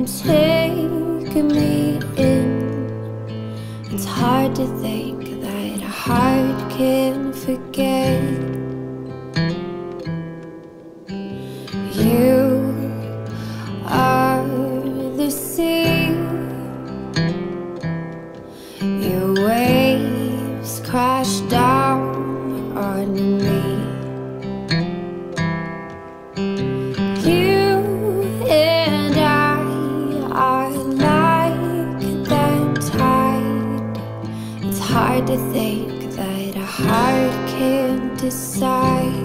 take me in. It's hard to think that a heart can forget. You are the sea, your waves crash down on me. You and I are like that tide. It's hard to think that a heart can't decide.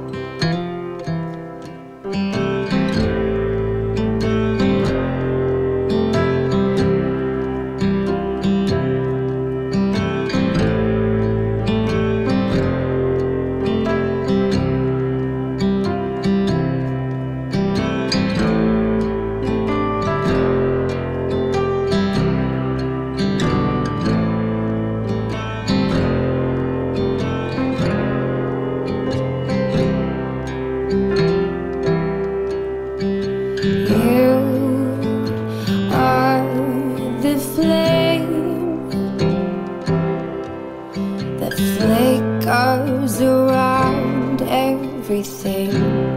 Flickers around everything.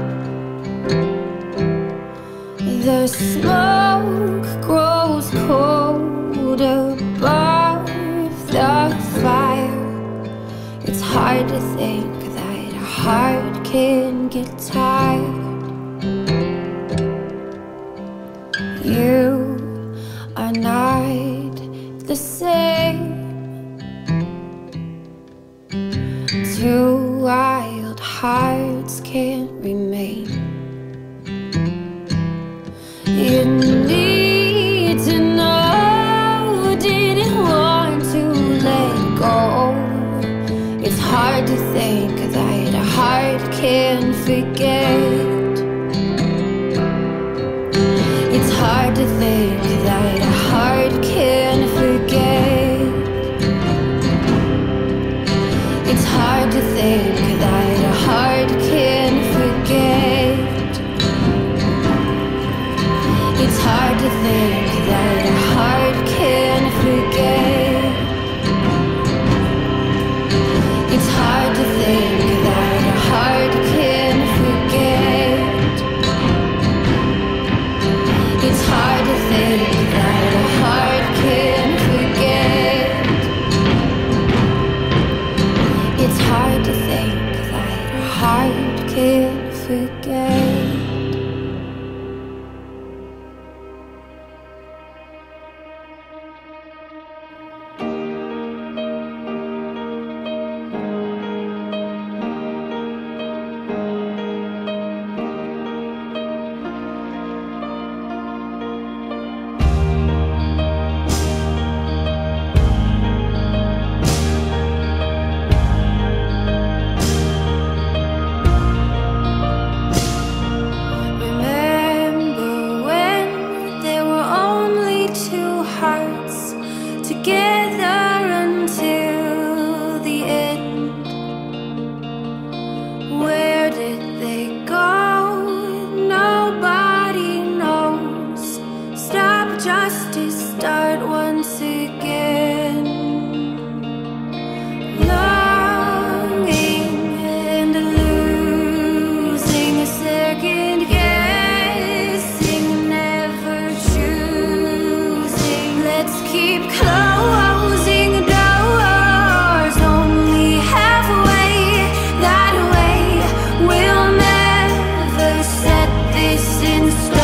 The smoke grows cold above the fire. It's hard to think that a heart can get tired. You are not the same. Two wild hearts can't remain. You need to know, didn't want to let go. It's hard to think that a heart can forget. It's hard to think that a heart can forget. It's hard to think that a heart can forget. It's hard to think that a heart can forget. It's hard to think that a heart can forget. It's hard to think that a heart can forget. It's hard to think that a heart can't forget. Together until the end. Where did they go? Nobody knows. Stop just to start once again. Longing and losing a second, guessing, never choosing. Let's keep closing doors only halfway. That way we'll never set this in stone.